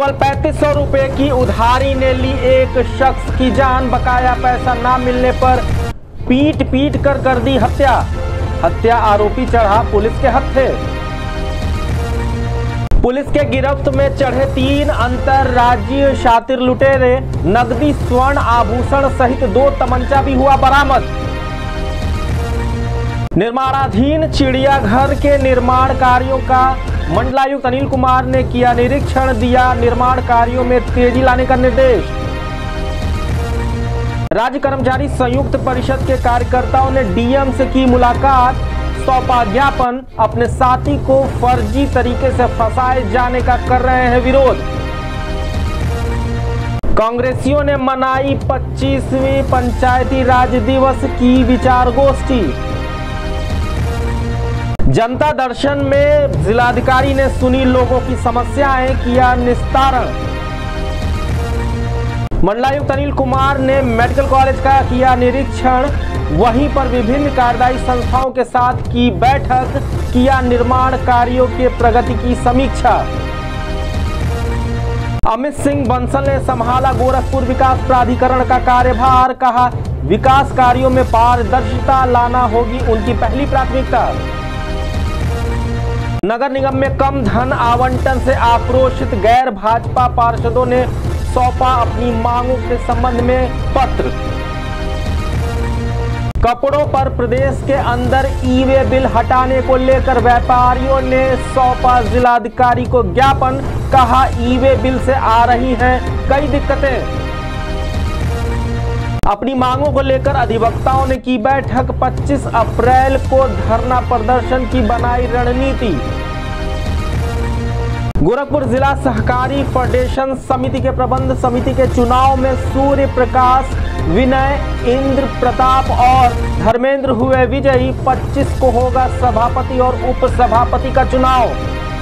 केवल 3500 रुपए की उधारी ने ली एक शख्स की जान। बकाया पैसा ना मिलने पर पीट कर दी हत्या। आरोपी चढ़ा पुलिस के हत्थे। पुलिस के गिरफ्त में चढ़े 3 अंतरराज्यीय शातिर लुटेरे। नकदी, स्वर्ण आभूषण सहित 2 तमंचा भी हुआ बरामद। निर्माणाधीन चिड़ियाघर के निर्माण कार्यों का मंडलायुक्त अनिल कुमार ने किया निरीक्षण। दिया निर्माण कार्यों में तेजी लाने का निर्देश। राज्य कर्मचारी संयुक्त परिषद के कार्यकर्ताओं ने डीएम से की मुलाकात। सौंपा ज्ञापन। अपने साथी को फर्जी तरीके से फंसाए जाने का कर रहे हैं विरोध। कांग्रेसियों ने मनाई 25वीं पंचायती राज दिवस की विचार गोष्ठी। जनता दर्शन में जिलाधिकारी ने सुनी लोगों की समस्याएं, किया निस्तारण। मंडलायुक्त अनिल कुमार ने मेडिकल कॉलेज का किया निरीक्षण। वहीं पर विभिन्न कार्यदायी संस्थाओं के साथ की बैठक। किया निर्माण कार्यों के प्रगति की समीक्षा। अमित सिंह बंसल ने संभाला गोरखपुर विकास प्राधिकरण का कार्यभार। कहा विकास कार्यों में पारदर्शिता लाना होगी उनकी पहली प्राथमिकता। नगर निगम में कम धन आवंटन से आक्रोशित गैर भाजपा पार्षदों ने सौंपा अपनी मांगों के संबंध में पत्र। कपड़ों पर प्रदेश के अंदर ई-वे बिल हटाने को लेकर व्यापारियों ने सौंपा जिलाधिकारी को ज्ञापन। कहा ई-वे बिल से आ रही हैं कई दिक्कतें। अपनी मांगों को लेकर अधिवक्ताओं ने की बैठक। 25 अप्रैल को धरना प्रदर्शन की बनाई रणनीति। गोरखपुर जिला सहकारी फेडरेशन समिति के प्रबंध समिति के चुनाव में सूर्य प्रकाश, विनय, इंद्र प्रताप और धर्मेंद्र हुए विजयी। 25 को होगा सभापति और उप सभापति का चुनाव।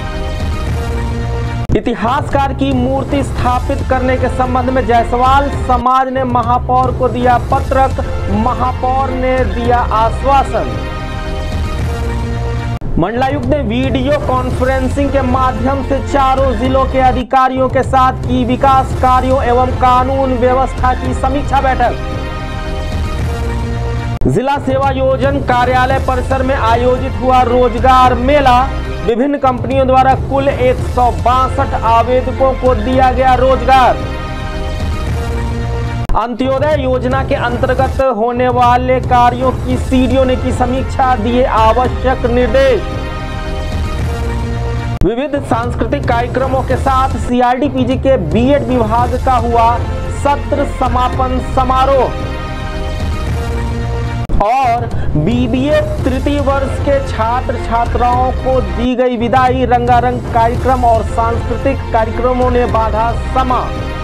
इतिहासकार की मूर्ति स्थापित करने के संबंध में जायसवाल समाज ने महापौर को दिया पत्रक। महापौर ने दिया आश्वासन। मंडलायुक्त ने वीडियो कॉन्फ्रेंसिंग के माध्यम से चारों जिलों के अधिकारियों के साथ की विकास कार्यों एवं कानून व्यवस्था की समीक्षा बैठक। जिला सेवा योजन कार्यालय परिसर में आयोजित हुआ रोजगार मेला। विभिन्न कंपनियों द्वारा कुल 162 आवेदकों को दिया गया रोजगार। अंत्योदय योजना के अंतर्गत होने वाले कार्यों की सीडीओ ने की समीक्षा। दिए आवश्यक निर्देश। विविध सांस्कृतिक कार्यक्रमों के साथ सीआरडीपीजी के बीएड विभाग का हुआ सत्र समापन समारोह। और बीबीए तृतीय वर्ष के छात्र छात्राओं को दी गई विदाई। रंगारंग कार्यक्रम और सांस्कृतिक कार्यक्रमों ने बांधा समा।